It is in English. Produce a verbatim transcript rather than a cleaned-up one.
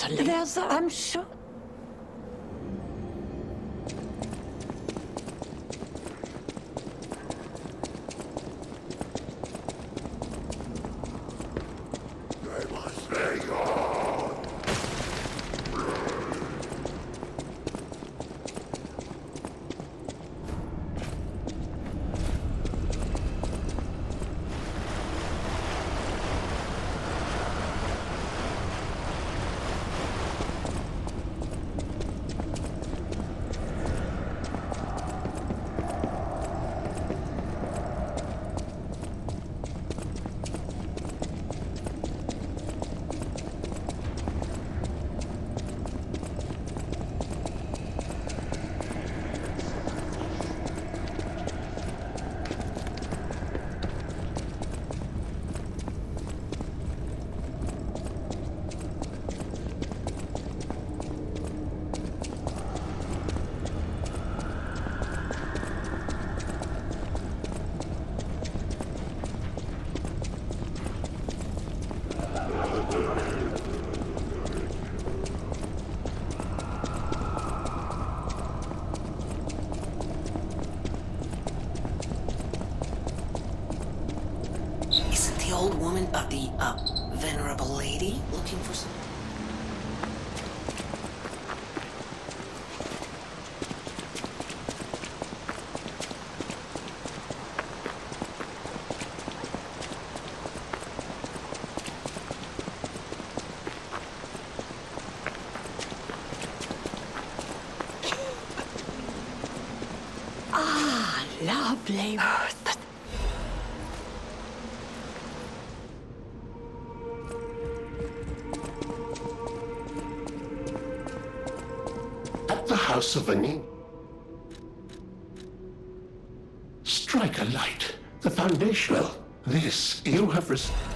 Certainly. There's, uh, I'm sure. They must be gone. Isn't the old woman, uh, the, uh, venerable lady looking for some... Ah, lovely. At the House of Anin. Strike a light. The foundation. Well, this you have received.